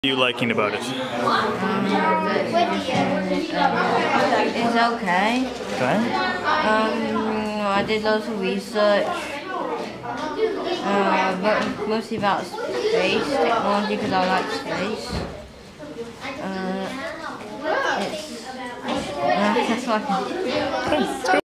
you liking about it? It's okay. Okay. I did lots of research, but mostly about space technology because I like space. That's what I can.